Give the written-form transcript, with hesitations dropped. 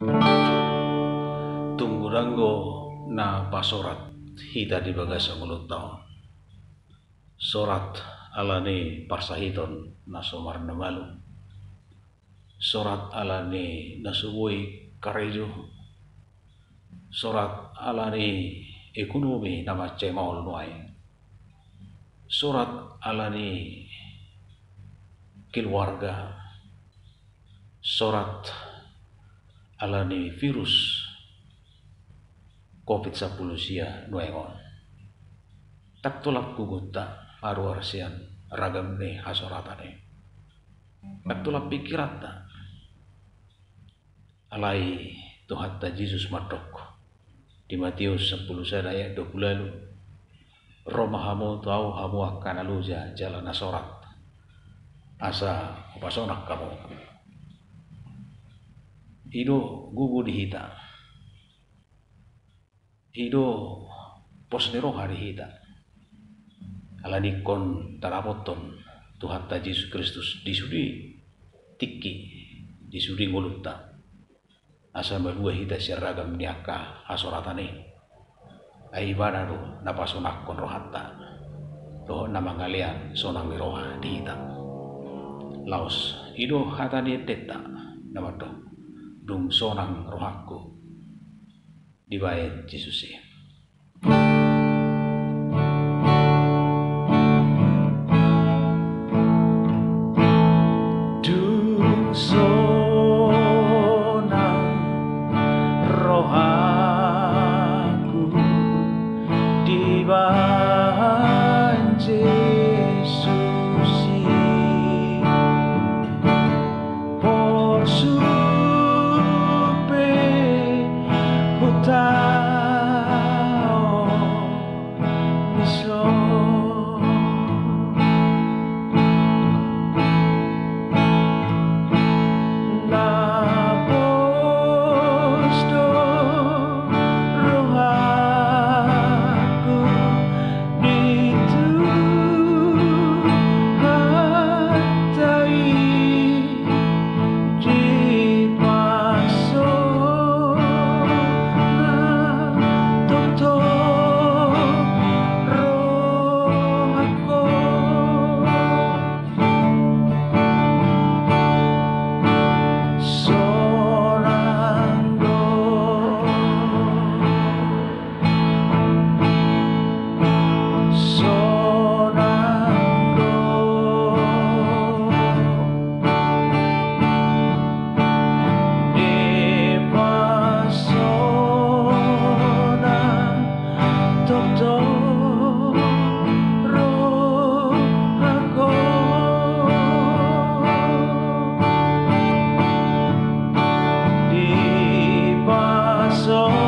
Tunggurango na pasorat hita di bagasa mulut taon. Sorat alani parsahiton na somar na malu. Sorat alani nasuwoi karejo. Sorat alani ekonomi na macemol nuai. Sorat alani keluarga. Sorat alani virus COVID-19 sia nuengon. Tak tolak kuguta aru arsian ragam ne hasoratane. Tak tolak pikirata alai Tuhan ta Yesus matok di Matius 10 ayat 20 lalu. Romahamu tahu hamu akan aluja jalan asorat asa upasonak kamu. Ido gugu dihita. Ido posneroha dihita. Alani kon tarapoton Tuhan ta Yesus Kristus disudi tiki disudi ngulutta. Asa malua hita siragam niaka asoratane. Ai banado napasonak kon rohatta. Roh namangalian sonang miroha dihita. Laos ido hatani teta namato. Dung sonang rohaku dibayar Yesus. Dung sonang rohaku dibayar Yesus. So